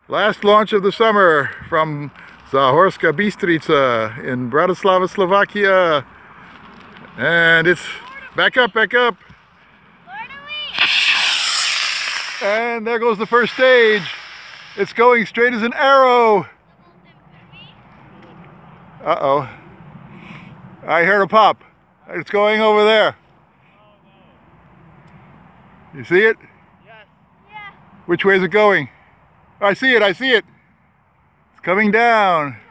Last launch of the summer from Zahorska Bystrica in Bratislava, Slovakia. And it's back up, back up. And there goes the first stage. It's going straight as an arrow. Uh-oh. I heard a pop. It's going over there. You see it? Yes. Which way is it going? I see it, I see it. It's coming down.